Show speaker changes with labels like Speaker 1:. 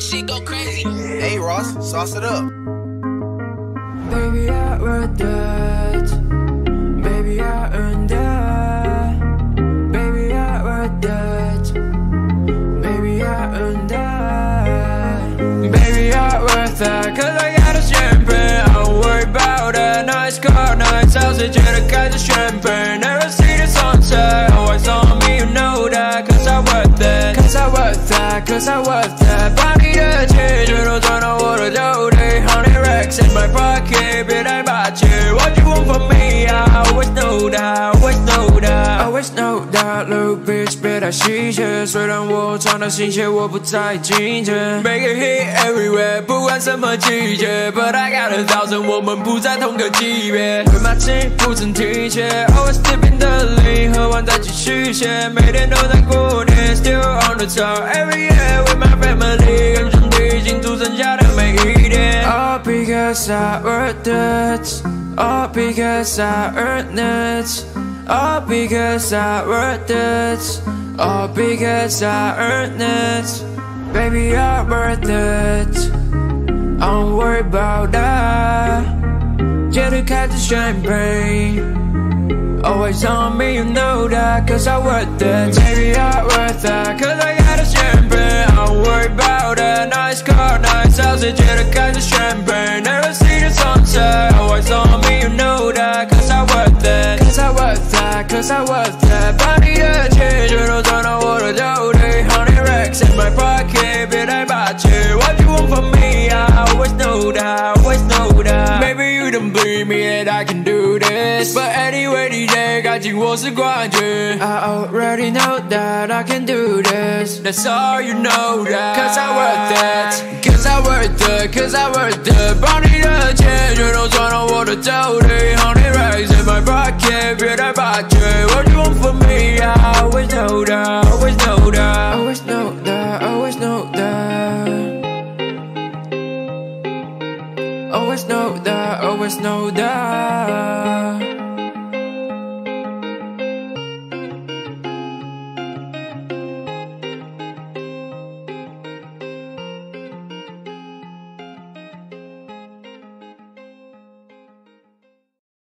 Speaker 1: this shit go crazy.
Speaker 2: Hey Ross, sauce it up.
Speaker 3: Baby, I worth that. Baby, I earned that. Baby, I worth that. Baby, I earned that. Baby, I worth that. Cause I got a champagne. I don't worry about a nice car, nice house. I just got the champagne. Never see the sunset. Always on me, you know that. Cause I worth that. Cause I worth that. Cause I worth that. Body the change. You don't know what to do. They 100 racks in my pocket. But I bought you. What you want from me? I always know that. Always know that. Always know that. Little bitch 别太细节。虽然我穿的新鞋，我不在竞争。Make it hit everywhere， 不管什么季节。But I got 1000， 我们不在同个级别。回马枪不曾提前 ，Always dipping 的零，喝完再继续写。每天都在过年 ，Still on the top。Every year with my family， 跟兄弟庆祝剩下的每一天。All because I worth it， all because I earned it， all because I worth it， all because I earned it。Baby, I'm worth it. I don't worry about that. Just cut the champagne. Always on me, you know that. Cause I worth it. Baby, I'm worth that. Cause I got a champagne. I don't worry about a nice car, nice house. Just cut the champagne. Never see the sunset. Always on me, you know that. Cause I worth it. Cause I worth that. Cause I worth that. Body the change. You don't know what to do. They 100 racks in my pocket. But I bought you. What you want from me? I always know that. Always know that. Maybe you don't believe me that I can do this. But anyway, DJ 感情我是冠军 I already know that I can do this. That's all you know that. Cause I worth it. Cause I worth it. Cause I worth it. 帮你的钱全都装到我的兜里 100 racks in my pocket. 别太霸气 What you want from me? I always know that. Always know that. Always know that. Always know that. Always know that. Always know that.